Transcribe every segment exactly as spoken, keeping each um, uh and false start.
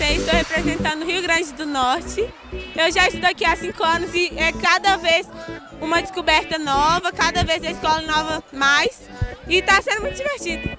seis, estou representando o Rio Grande do Norte. Eu já estudo aqui há cinco anos e é cada vez uma descoberta nova, cada vez a escola nova mais, e está sendo muito divertido.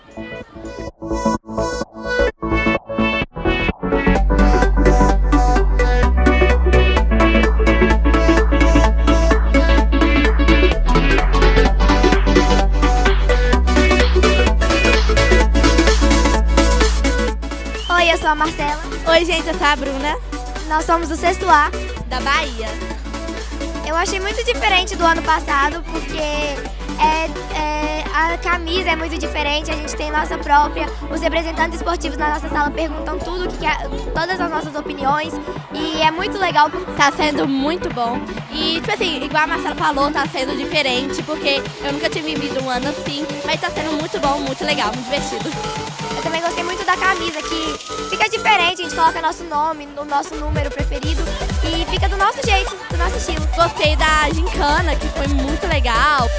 Oi, eu sou a Marcela. Oi, gente, eu sou a Bruna. Nós somos do sexto A. Da Bahia. Eu achei muito diferente do ano passado, porque é, é, a camisa é muito diferente, a gente tem nossa própria, os representantes esportivos na nossa sala perguntam tudo, que que é, todas as nossas opiniões, e é muito legal. Tá sendo muito bom. E, tipo assim, igual a Marcela falou, tá sendo diferente, porque eu nunca tinha vivido um ano assim, mas tá sendo muito bom, muito legal, muito divertido. Eu também gostei muito da camisa, que fica diferente, a gente coloca nosso nome, o nosso número preferido e fica do nosso jeito, do nosso estilo. Gostei da gincana, que foi muito legal.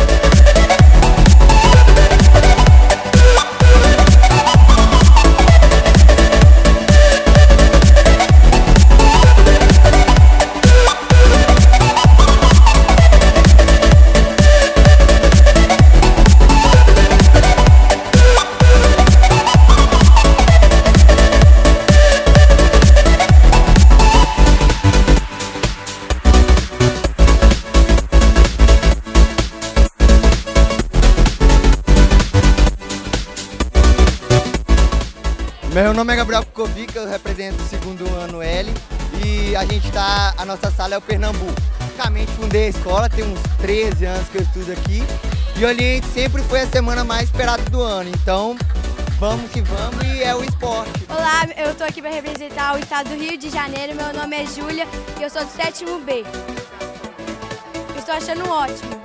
Meu nome é Gabriel Kukovic, eu represento o segundo ano L e a gente tá, a nossa sala é o Pernambuco. Basicamente fundei a escola, tem uns treze anos que eu estudo aqui e o Oriente sempre foi a semana mais esperada do ano, então vamos que vamos e é o esporte. Olá, eu tô aqui para representar o estado do Rio de Janeiro, meu nome é Júlia e eu sou do sétimo B. Eu estou achando ótimo.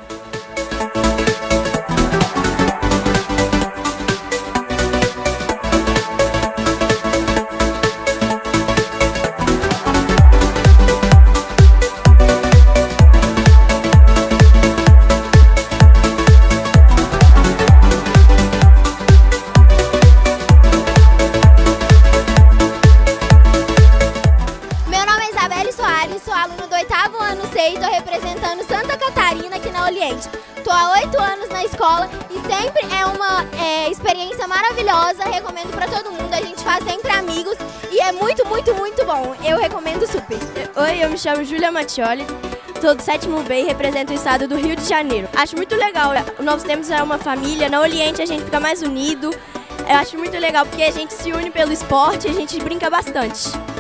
Sou aluna do oitavo ano C e estou representando Santa Catarina aqui na Oriente. Estou há oito anos na escola e sempre é uma é, experiência maravilhosa, recomendo para todo mundo, a gente faz sempre amigos e é muito, muito, muito bom, eu recomendo super. Oi, eu me chamo Júlia Mattioli, sou do sétimo B e represento o estado do Rio de Janeiro. Acho muito legal, nós temos uma família, na Oriente a gente fica mais unido, eu acho muito legal porque a gente se une pelo esporte e a gente brinca bastante.